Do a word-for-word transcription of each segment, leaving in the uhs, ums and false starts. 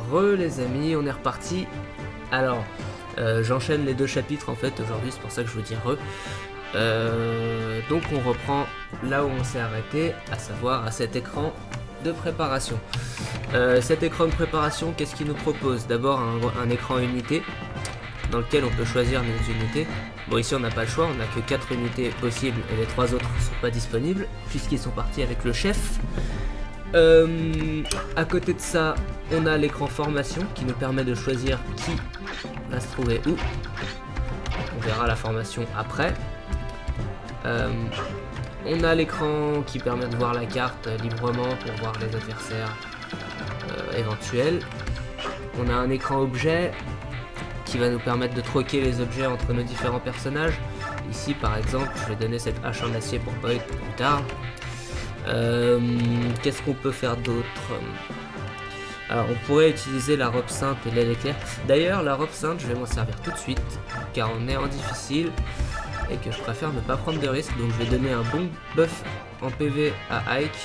Re les amis, on est reparti. Alors, euh, j'enchaîne les deux chapitres en fait aujourd'hui, c'est pour ça que je vous dis re. Euh, donc on reprend là où on s'est arrêté, à savoir à cet écran de préparation. Euh, cet écran de préparation, qu'est-ce qu'il nous propose? D'abord un, un écran unité dans lequel on peut choisir nos unités. Bon, ici on n'a pas le choix, on n'a que quatre unités possibles et les trois autres ne sont pas disponibles puisqu'ils sont partis avec le chef. Euh, à côté de ça, on a l'écran formation qui nous permet de choisir qui va se trouver où. On verra la formation après. Euh, on a l'écran qui permet de voir la carte librement pour voir les adversaires euh, éventuels. On a un écran objet qui va nous permettre de troquer les objets entre nos différents personnages. Ici par exemple, je vais donner cette hache en acier pour Boyd pour plus tard. Euh, Qu'est-ce qu'on peut faire d'autre? Alors on pourrait utiliser la robe sainte et l'aile éclair. D'ailleurs la robe sainte je vais m'en servir tout de suite car on est en difficile et que je préfère ne pas prendre de risques. Donc je vais donner un bon buff en P V à Ike.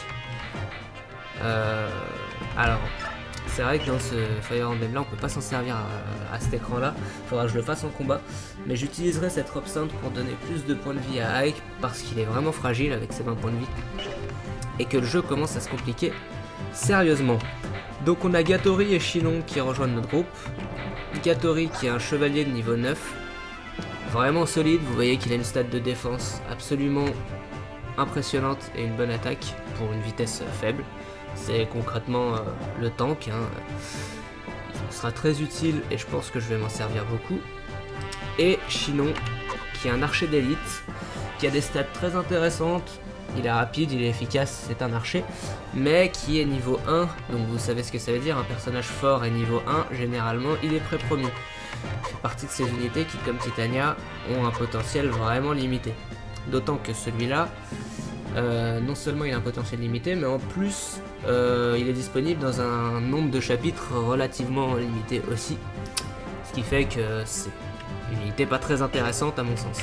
Euh, alors c'est vrai que dans ce Fire Emblem là on peut pas s'en servir à, à cet écran là. Il faudra que je le fasse en combat. Mais j'utiliserai cette robe sainte pour donner plus de points de vie à Ike parce qu'il est vraiment fragile avec ses vingt points de vie. Et que le jeu commence à se compliquer sérieusement. Donc on a Gattori et Shinon qui rejoignent notre groupe. Gattori qui est un chevalier de niveau neuf. Vraiment solide, vous voyez qu'il a une stat de défense absolument impressionnante et une bonne attaque pour une vitesse faible. C'est concrètement euh, le tank. Hein. Il sera très utile et je pense que je vais m'en servir beaucoup. Et Shinon qui est un archer d'élite, qui a des stats très intéressantes. Il est rapide, il est efficace, c'est un archer, mais qui est niveau un, donc vous savez ce que ça veut dire, un personnage fort est niveau un, généralement il est pré-promu. Il fait partie de ces unités qui, comme Titania, ont un potentiel vraiment limité. D'autant que celui-là, euh, non seulement il a un potentiel limité, mais en plus euh, il est disponible dans un nombre de chapitres relativement limité aussi. Ce qui fait que c'est une unité pas très intéressante à mon sens.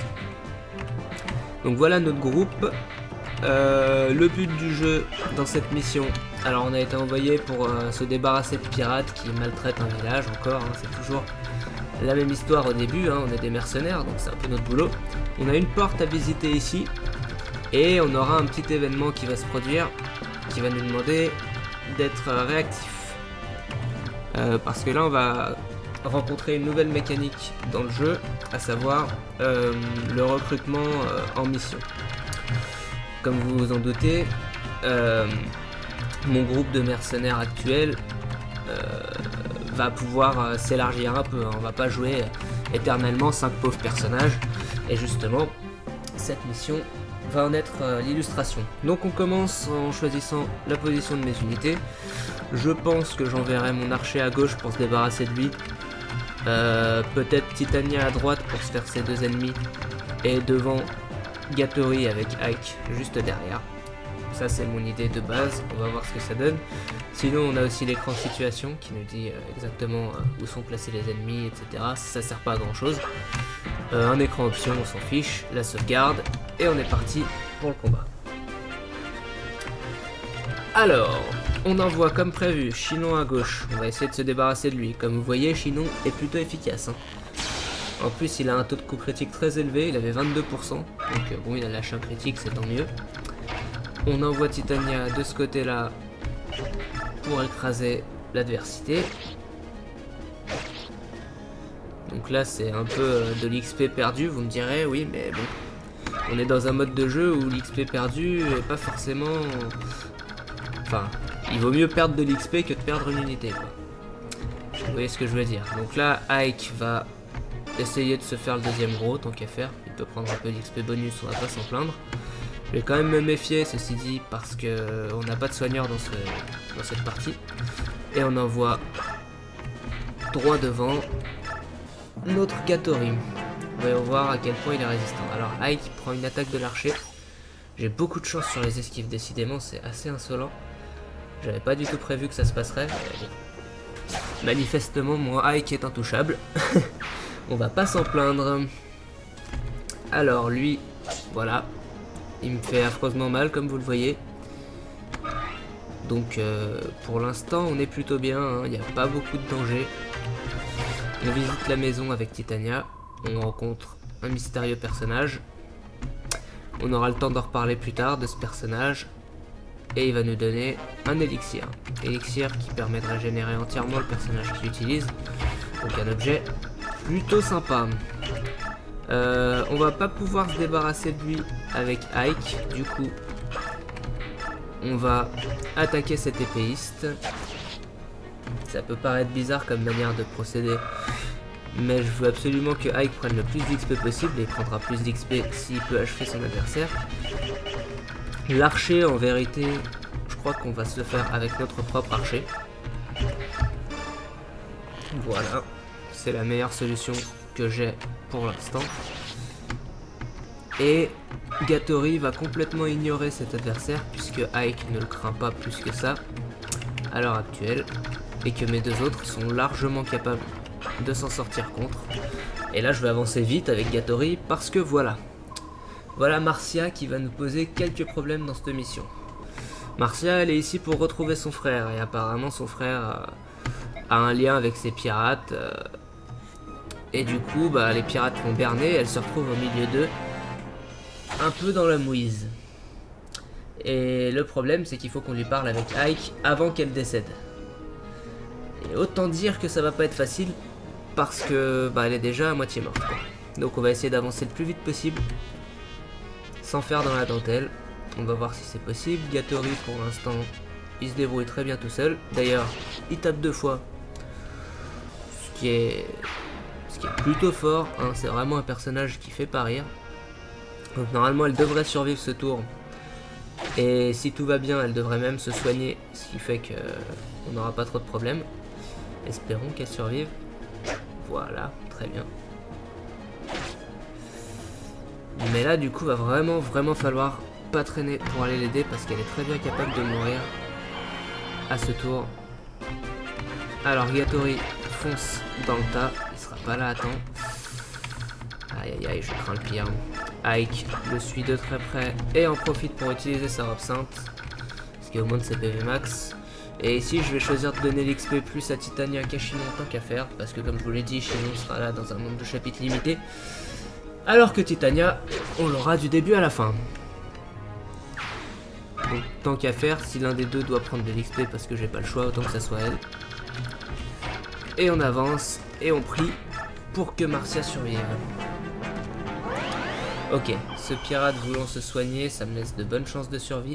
Donc voilà notre groupe. Euh, le but du jeu dans cette mission, alors on a été envoyé pour euh, se débarrasser de pirates qui maltraitent un village encore, hein, c'est toujours la même histoire au début, hein, on est des mercenaires donc c'est un peu notre boulot. On a une porte à visiter ici et on aura un petit événement qui va se produire qui va nous demander d'être euh, réactif euh, parce que là on va rencontrer une nouvelle mécanique dans le jeu, à savoir euh, le recrutement euh, en mission. Comme vous vous en doutez, euh, mon groupe de mercenaires actuel euh, va pouvoir euh, s'élargir un peu. Hein. On va pas jouer éternellement cinq pauvres personnages. Et justement, cette mission va en être euh, l'illustration. Donc on commence en choisissant la position de mes unités. Je pense que j'enverrai mon archer à gauche pour se débarrasser de lui. Euh, Peut-être Titania à droite pour se faire ses deux ennemis. Et devant Gattori avec Ike juste derrière. Ça c'est mon idée de base, on va voir ce que ça donne. Sinon on a aussi l'écran situation qui nous dit euh, exactement euh, où sont placés les ennemis, et cetera. Ça sert pas à grand chose. Euh, un écran option, on s'en fiche, la sauvegarde, et on est parti pour le combat. Alors, on envoie comme prévu Shinon à gauche, on va essayer de se débarrasser de lui. Comme vous voyez, Shinon est plutôt efficace. Hein. En plus il a un taux de coup critique très élevé, il avait vingt-deux pour cent, donc euh, bon il a lâché un critique, c'est tant mieux. On envoie Titania de ce côté là pour écraser l'adversité. Donc là c'est un peu euh, de l'X P perdu, vous me direz, oui mais bon. On est dans un mode de jeu où l'X P perdu est pas forcément... Enfin, il vaut mieux perdre de l'X P que de perdre une unité quoi. Vous voyez ce que je veux dire. Donc là Ike va essayer de se faire le deuxième gros, tant qu'à faire. Il peut prendre un peu d'X P bonus, on va pas s'en plaindre. Je vais quand même me méfier, ceci dit, parce que on n'a pas de soigneur dans, ce, dans cette partie. Et on envoie droit devant notre Gattori. Voyons voir à quel point il est résistant. Alors Ike prend une attaque de l'archer. J'ai beaucoup de chance sur les esquives, décidément, c'est assez insolent. J'avais pas du tout prévu que ça se passerait. Mais bon. Manifestement, mon Ike est intouchable. On va pas s'en plaindre. Alors lui, voilà. Il me fait affreusement mal comme vous le voyez. Donc euh, pour l'instant on est plutôt bien, il hein, n'y a pas beaucoup de danger. On visite la maison avec Titania, on rencontre un mystérieux personnage. On aura le temps d'en reparler plus tard de ce personnage. Et il va nous donner un élixir. Élixir qui permet de régénérer entièrement le personnage qu'il utilise. Donc un objet plutôt sympa. Euh, on va pas pouvoir se débarrasser de lui avec Ike. Du coup, on va attaquer cet épéiste. Ça peut paraître bizarre comme manière de procéder, mais je veux absolument que Ike prenne le plus d'X P possible, et il prendra plus d'X P s'il peut achever son adversaire. L'archer, en vérité, je crois qu'on va se le faire avec notre propre archer. Voilà, c'est la meilleure solution que j'ai pour l'instant. Et Gattori va complètement ignorer cet adversaire, puisque Ike ne le craint pas plus que ça à l'heure actuelle, et que mes deux autres sont largement capables de s'en sortir contre. Et là je vais avancer vite avec Gattori parce que voilà. Voilà Marcia qui va nous poser quelques problèmes dans cette mission. Marcia, elle est ici pour retrouver son frère, et apparemment son frère euh, a un lien avec ces pirates. Euh, et du coup bah, les pirates l'ont berné, elle se retrouve au milieu d'eux, un peu dans la mouise. Et le problème c'est qu'il faut qu'on lui parle avec Ike avant qu'elle décède. Et autant dire que ça va pas être facile, parce que bah, elle est déjà à moitié morte, quoi. Donc on va essayer d'avancer le plus vite possible, sans faire dans la dentelle. On va voir si c'est possible. Gattori pour l'instant il se débrouille très bien tout seul. D'ailleurs il tape deux fois, ce qui est, ce qui est plutôt fort, hein. C'est vraiment un personnage qui fait pas rire. Donc normalement elle devrait survivre ce tour, et si tout va bien elle devrait même se soigner, ce qui fait que on n'aura pas trop de problèmes. Espérons qu'elle survive. Voilà, très bien. Mais là du coup va vraiment vraiment falloir pas traîner pour aller l'aider, parce qu'elle est très bien capable de mourir à ce tour. Alors Gattori fonce dans le tas, il sera pas là à temps. Aïe aïe aïe, je crains le pire. Ike le suit de très près et en profite pour utiliser sa robe sainte, ce qui augmente ses P V max. Et ici je vais choisir de donner l'X P plus à Titania qu'à Chinon tant qu'à faire, parce que comme je vous l'ai dit, Chinon sera là dans un nombre de chapitres limité, alors que Titania, on l'aura du début à la fin. Donc tant qu'à faire, si l'un des deux doit prendre de l'X P parce que j'ai pas le choix, autant que ça soit elle. Et on avance et on prie pour que Marcia survive. Ok, ce pirate voulant se soigner, ça me laisse de bonnes chances de survie.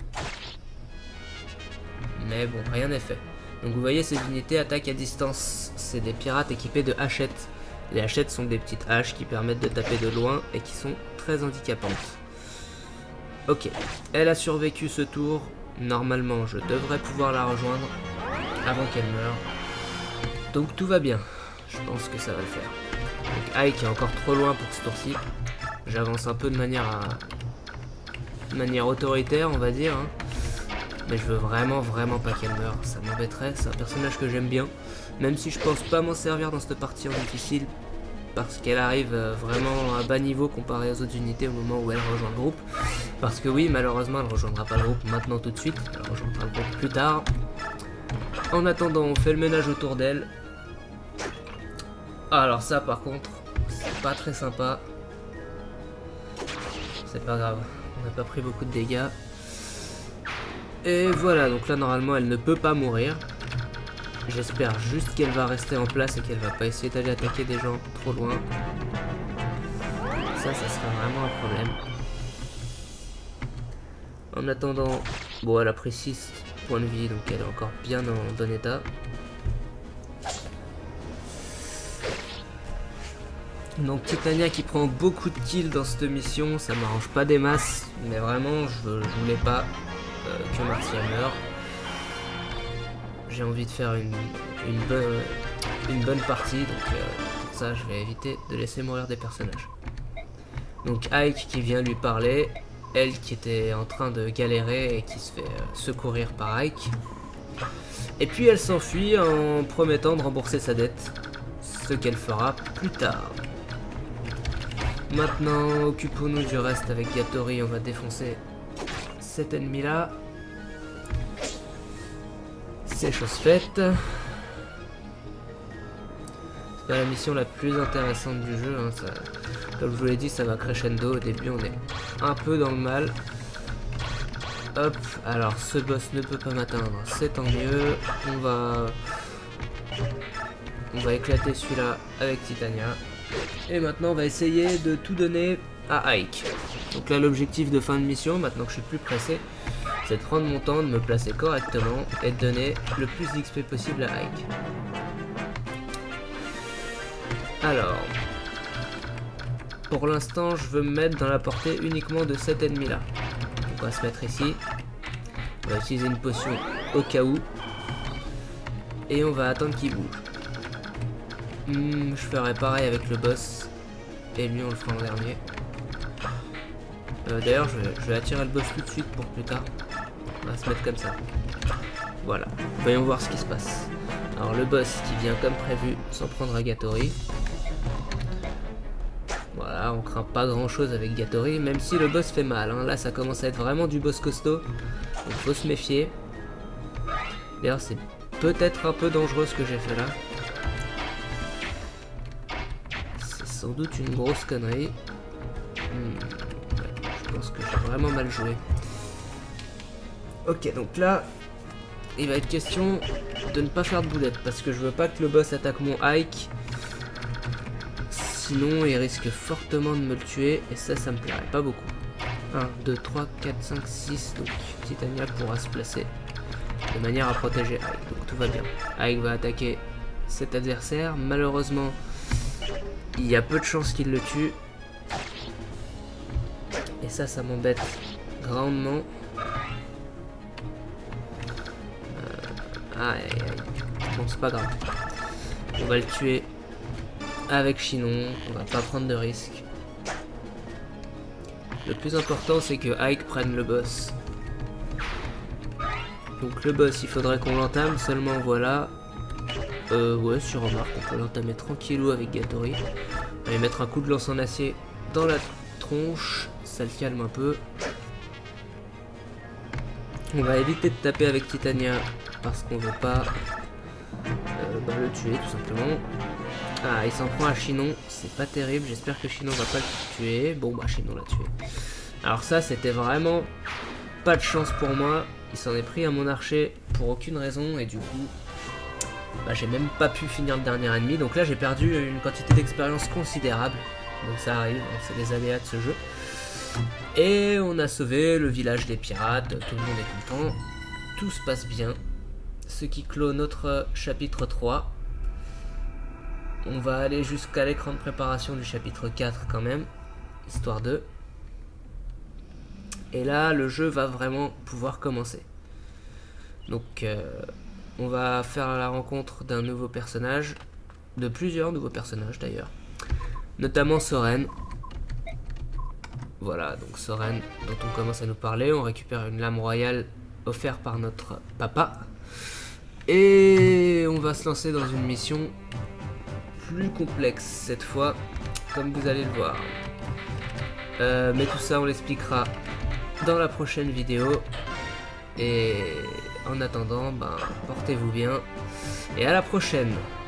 Mais bon, rien n'est fait. Donc vous voyez, ces unités attaquent à distance. C'est des pirates équipés de hachettes. Les hachettes sont des petites haches qui permettent de taper de loin et qui sont très handicapantes. Ok, elle a survécu ce tour. Normalement, je devrais pouvoir la rejoindre avant qu'elle meure. Donc tout va bien. Je pense que ça va le faire. Donc Ike est encore trop loin pour ce tour-ci. J'avance un peu de manière à... de manière autoritaire, on va dire, hein. Mais je veux vraiment vraiment pas qu'elle meure, ça m'embêterait. C'est un personnage que j'aime bien, même si je pense pas m'en servir dans cette partie en difficile, parce qu'elle arrive vraiment à bas niveau comparé aux autres unités au moment où elle rejoint le groupe. Parce que oui, malheureusement elle rejoindra pas le groupe maintenant tout de suite, elle rejoindra le groupe plus tard. En attendant, on fait le ménage autour d'elle. Ah, alors ça par contre, c'est pas très sympa. C'est pas grave, on n'a pas pris beaucoup de dégâts. Et voilà, donc là normalement elle ne peut pas mourir. J'espère juste qu'elle va rester en place et qu'elle va pas essayer d'aller attaquer des gens trop loin. Ça, ça serait vraiment un problème. En attendant, bon, elle a pris six points de vie, donc elle est encore bien en bon état. Donc Titania qui prend beaucoup de kills dans cette mission, ça m'arrange pas des masses, mais vraiment je, je voulais pas euh, que Marcia meure. J'ai envie de faire une, une, bonne, une bonne partie, donc euh, pour ça je vais éviter de laisser mourir des personnages. Donc Ike qui vient lui parler, elle qui était en train de galérer et qui se fait euh, secourir par Ike. Et puis elle s'enfuit en promettant de rembourser sa dette, ce qu'elle fera plus tard. Maintenant, occupons-nous du reste avec Gattori, on va défoncer cet ennemi là. C'est chose faite. C'est pas la mission la plus intéressante du jeu, hein, ça, comme je vous l'ai dit, ça va crescendo. Au début on est un peu dans le mal. Hop, alors ce boss ne peut pas m'atteindre, c'est tant mieux. On va on va éclater celui-là avec Titania. Et maintenant on va essayer de tout donner à Ike. Donc là l'objectif de fin de mission, maintenant que je suis plus pressé, c'est de prendre mon temps, de me placer correctement et de donner le plus d'X P possible à Ike. Alors, pour l'instant je veux me mettre dans la portée uniquement de cet ennemi là. On va se mettre ici. On va utiliser une potion au cas où. Et on va attendre qu'il bouge. Hmm, je ferai pareil avec le boss. Et lui on le fera en dernier. Euh, D'ailleurs je, je vais attirer le boss tout de suite pour plus tard. On va se mettre comme ça. Voilà. Voyons voir ce qui se passe. Alors le boss qui vient comme prévu sans prendre Agatori. Voilà, on craint pas grand chose avec Gatori, même si le boss fait mal, hein. Là ça commence à être vraiment du boss costaud, donc faut se méfier. D'ailleurs c'est peut-être un peu dangereux ce que j'ai fait là. C'est sans doute une grosse connerie. Hmm, ouais, je pense que j'ai vraiment mal joué. Ok, donc là, il va être question de ne pas faire de boulette, parce que je veux pas que le boss attaque mon Ike. Sinon il risque fortement de me le tuer et ça ça me plairait pas beaucoup. un, deux, trois, quatre, cinq, six. Donc Titania pourra se placer de manière à protéger Ike. Donc tout va bien. Ike va attaquer cet adversaire. Malheureusement il y a peu de chances qu'il le tue. Et ça ça m'embête grandement. Euh... Aïe aïe aïe. Bon c'est pas grave. On va le tuer avec Chinon, on va pas prendre de risques. Le plus important c'est que Ike prenne le boss. Donc le boss il faudrait qu'on l'entame, seulement voilà. Euh ouais sur remarque on peut l'entamer tranquillou avec Gatori. On va lui mettre un coup de lance en acier dans la tronche, ça le calme un peu. On va éviter de taper avec Titania parce qu'on veut pas euh, bah, le tuer tout simplement. Ah, il s'en prend à Chinon, c'est pas terrible, j'espère que Chinon va pas le tuer. Bon bah Chinon l'a tué. Alors ça c'était vraiment pas de chance pour moi, il s'en est pris à mon archer pour aucune raison et du coup bah, j'ai même pas pu finir le dernier ennemi. Donc là j'ai perdu une quantité d'expérience considérable, donc ça arrive, c'est les aléas de ce jeu. Et on a sauvé le village des pirates, tout le monde est content, tout se passe bien. Ce qui clôt notre chapitre trois. On va aller jusqu'à l'écran de préparation du chapitre quatre quand même, histoire de. Et là, le jeu va vraiment pouvoir commencer. Donc, euh, on va faire la rencontre d'un nouveau personnage, de plusieurs nouveaux personnages d'ailleurs, notamment Soren. Voilà, donc Soren dont on commence à nous parler. On récupère une lame royale offerte par notre papa. Et on va se lancer dans une mission plus complexe cette fois, comme vous allez le voir. Euh, mais tout ça on l'expliquera dans la prochaine vidéo. Et en attendant, ben, portez-vous bien et à la prochaine.